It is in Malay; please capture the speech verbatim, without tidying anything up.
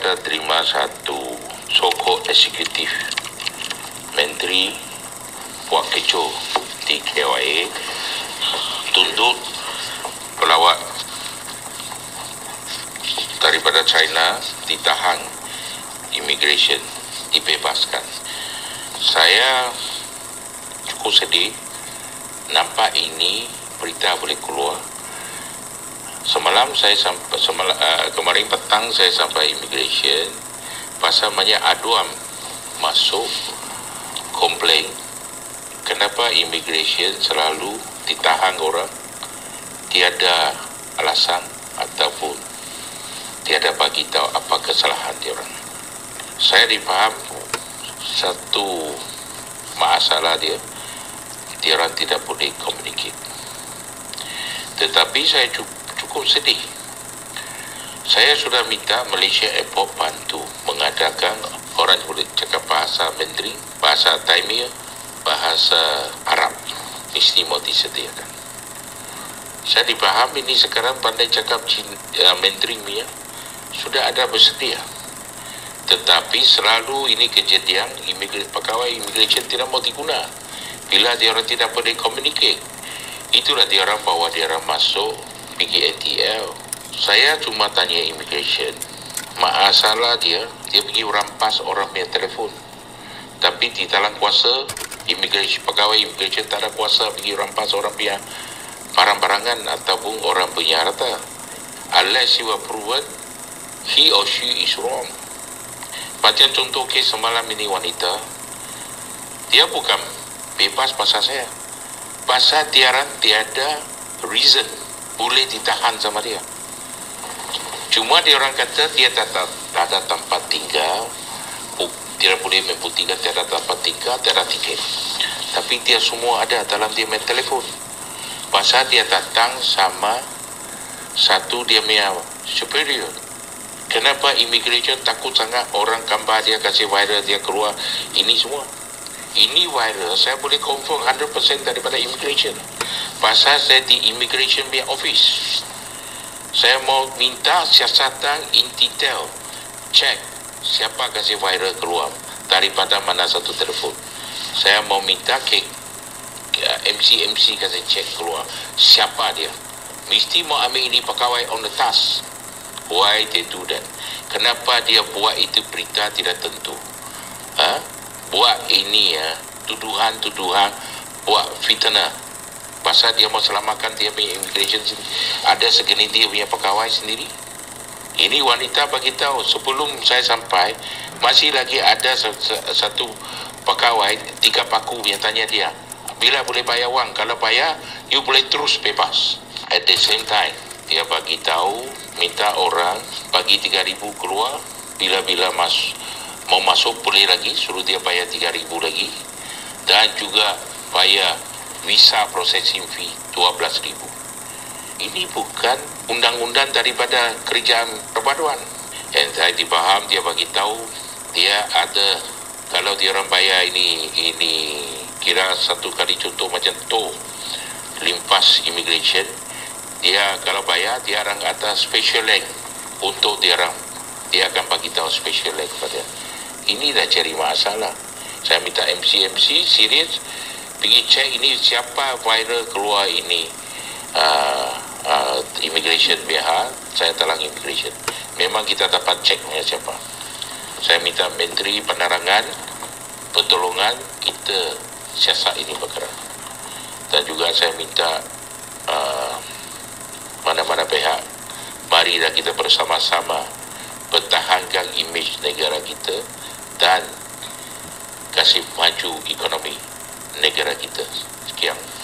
ada terima satu sokong eksekutif Menteri Puak Kecoh di K Y A tuntut pelawat daripada China ditahan, immigration dibebaskan. Saya cukup sedih nampak ini berita boleh keluar. Semalam saya sampai semalam, uh, kemarin petang saya sampai immigration, pasal banyak aduan masuk komplain kenapa immigration selalu ditahan orang tiada alasan ataupun tiada bagi tahu apa kesalahan dia orang. Saya dipaham satu masalah dia, dia orang tidak boleh communicate. Tetapi saya cukup, cukup sedih. Saya sudah minta Malaysia Airport bantu mengadakan orang boleh cakap bahasa Mandarin, bahasa Tamil, bahasa Arab, mesti mau disediakan. Saya dipaham ini sekarang pandai cakap Cina, uh, Mandarin ya, sudah ada bersedia. Tetapi selalu ini kejadian imigran, pegawai immigration tidak mau diguna. Bila dia orang tidak boleh communicate, itulah dia orang bawa dia orang masuk pergi A T L. Saya cuma tanya immigration, masalah dia, dia pergi rampas orang punya telefon. Tapi di dalam kuasa immigration, pegawai immigration tak ada kuasa pergi rampas orang punya barang-barangan ataupun orang punya harta. Unless you are proven he or she is wrong. Macam contoh kes semalam ini wanita, dia bukan bebas pasal saya, pasal tiada tiada reason boleh ditahan sama dia. Cuma dia orang kata dia tak, tak, tak ada tempat tinggal, tidak boleh membuktikan tiada tempat tinggal, tiada tiket. Tapi dia semua ada dalam dia main telefon. Pasal dia datang sama satu dia punya superior. Kenapa immigration takut sangat orang gambar dia kasih viral dia keluar ini semua? Ini viral, saya boleh confirm one hundred percent daripada immigration. Pasal saya di immigration punya office. Saya mau minta siasatan in detail, cek siapa kasih viral keluar daripada mana satu telefon. Saya mau minta ke M C M C kasih cek keluar siapa dia. Mesti mau ambil ini pegawai on the task. Why they do that? Kenapa dia buat itu berita tidak tentu? Ha? Buat ini ya, tuduhan-tuduhan, buat fitnah. Pasal dia mau selamatkan dia punya immigration sendiri. Ada segini dia punya pegawai sendiri. Ini wanita bagi tahu sebelum saya sampai masih lagi ada satu pegawai tiga paku yang tanya dia, bila boleh bayar wang? Kalau bayar, you boleh terus bebas. At the same time, dia bagi tahu minta orang bagi tiga ribu keluar, bila-bila mas, mau masuk boleh lagi, suruh dia bayar tiga ribu lagi, dan juga bayar visa processing fee dua belas ribu. Ini bukan undang-undang daripada kerajaan perpaduan. Yang saya dipaham, dia bagi tahu dia ada, kalau dia orang bayar ini ini kira satu kali contoh macam tu limpas immigration, dia kalau bayar dia orang kata special leg untuk dia orang, dia akan bagi tahu special leg kepada. Ini dah cari masalah. Saya minta M C M C serius pergi cek ini siapa viral keluar ini uh, uh, immigration biar saya talang immigration. Memang kita dapat cek punya siapa. Saya minta Menteri Penerangan pertolongan kita siasat ini bergerak. Dan juga saya minta uh, mana-mana pihak, marilah kita bersama-sama pertahankan imej negara kita dan kasih maju ekonomi negara kita. Sekian.